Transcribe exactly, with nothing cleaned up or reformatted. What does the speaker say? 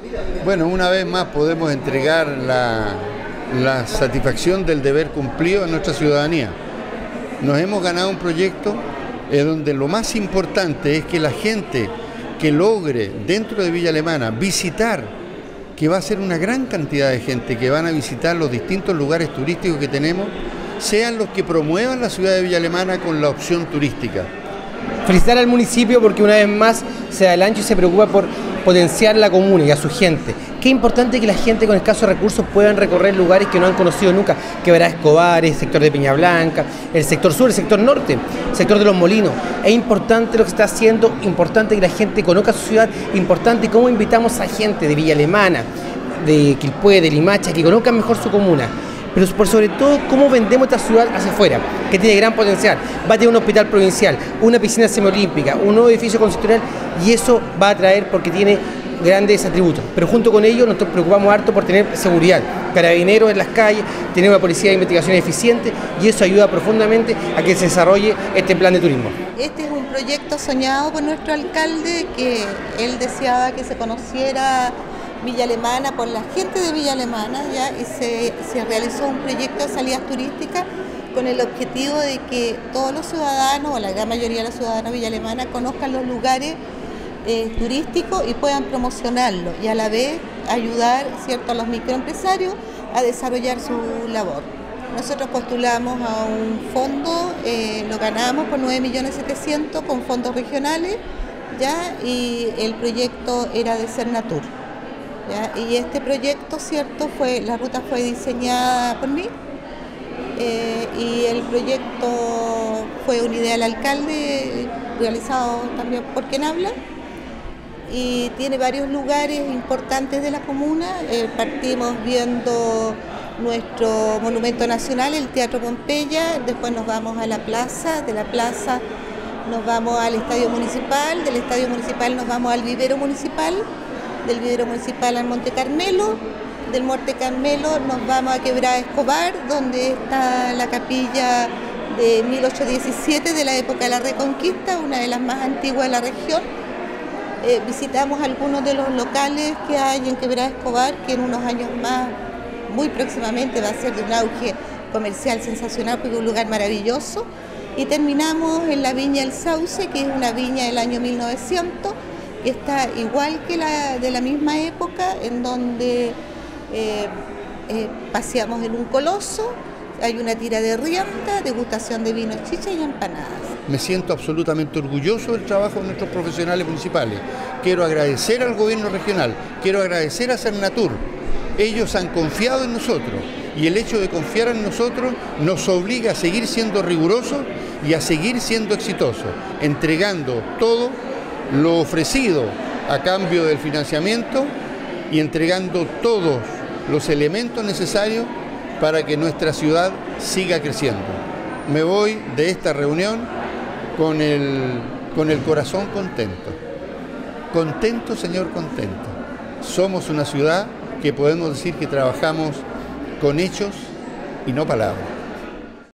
Bueno, una vez más podemos entregar la, la satisfacción del deber cumplido a nuestra ciudadanía. Nos hemos ganado un proyecto en donde lo más importante es que la gente que logre dentro de Villa Alemana visitar, que va a ser una gran cantidad de gente que van a visitar los distintos lugares turísticos que tenemos, sean los que promuevan la ciudad de Villa Alemana con la opción turística. Felicitar al municipio porque una vez más se da el ancho y se preocupa por potenciar la comuna y a su gente. Qué importante que la gente con escasos recursos puedan recorrer lugares que no han conocido nunca. Quebrada Escobar, el sector de Peña Blanca, el sector sur, el sector norte, el sector de Los Molinos. Es importante lo que se está haciendo, importante que la gente conozca su ciudad, importante cómo invitamos a gente de Villa Alemana, de Quilpué, de Limacha, que conozcan mejor su comuna. Pero por sobre todo, cómo vendemos esta ciudad hacia afuera, que tiene gran potencial. Va a tener un hospital provincial, una piscina semiolímpica, un nuevo edificio constitucional, y eso va a atraer porque tiene grandes atributos. Pero junto con ello nos preocupamos harto por tener seguridad, carabineros en las calles, tener una policía de investigación eficiente, y eso ayuda profundamente a que se desarrolle este plan de turismo. Este es un proyecto soñado por nuestro alcalde, que él deseaba que se conociera Villa Alemana por la gente de Villa Alemana, ¿ya? Y se, se realizó un proyecto de salidas turísticas con el objetivo de que todos los ciudadanos, o la gran mayoría de los ciudadanos de Villa Alemana, conozcan los lugares eh, turísticos y puedan promocionarlos, y a la vez ayudar, ¿cierto?, a los microempresarios a desarrollar su labor. Nosotros postulamos a un fondo, eh, lo ganamos por nueve millones setecientos con fondos regionales, ¿ya? Y el proyecto era de Cernatur. ¿Ya? Y este proyecto, cierto, fue, la ruta fue diseñada por mí, eh, y el proyecto fue una idea del alcalde, realizado también por quien habla, y tiene varios lugares importantes de la comuna. Eh, partimos viendo nuestro monumento nacional, el Teatro Pompeya, después nos vamos a la plaza, de la plaza nos vamos al Estadio Municipal, del Estadio Municipal nos vamos al Vivero Municipal, del Vivero Municipal al Monte Carmelo, del Monte Carmelo nos vamos a Quebrada Escobar, donde está la capilla de mil ochocientos diecisiete de la época de la Reconquista, una de las más antiguas de la región. Eh, visitamos algunos de los locales que hay en Quebrada Escobar, que en unos años más, muy próximamente, va a ser de un auge comercial sensacional, porque es un lugar maravilloso. Y terminamos en la Viña El Sauce, que es una viña del año mil novecientos, que está igual que la de la misma época, en donde eh, eh, paseamos en un coloso, hay una tira de rienda, degustación de vino, chicha y empanadas. Me siento absolutamente orgulloso del trabajo de nuestros profesionales municipales. Quiero agradecer al gobierno regional, quiero agradecer a Cernatur. Ellos han confiado en nosotros, y el hecho de confiar en nosotros nos obliga a seguir siendo rigurosos y a seguir siendo exitosos, entregando todo lo ofrecido a cambio del financiamiento y entregando todos los elementos necesarios para que nuestra ciudad siga creciendo. Me voy de esta reunión con el, con el corazón contento. Contento, señor, contento. Somos una ciudad que podemos decir que trabajamos con hechos y no palabras.